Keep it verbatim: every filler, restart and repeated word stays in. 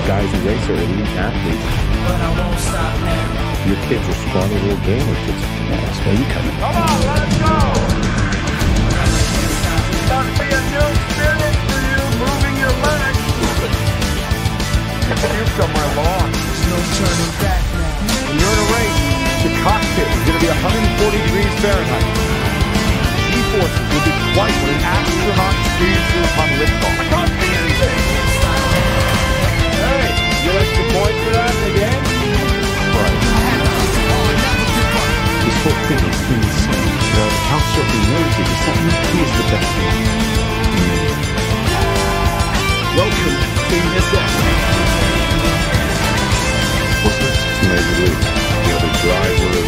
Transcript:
guys who race are elite athletes. But I won't stop now. Your kids are scrawny little gamer kids. Yeah, that's where you come in. Come on, let's go! Must be a new experience for you, moving your legs. You've somewhere long. There's no turning back now. When you're in a race, the cockpit is going to be one hundred forty degrees Fahrenheit. G-forces will be twice what an astronaut speeds through upon liftoff. I can't see anything! Hey, you like the point for that again? Right. This whole thing is insane. You know, the couch surfing knows you. The second he is the best one. Welcome to Miss X. What's this? Major League. You know, the driver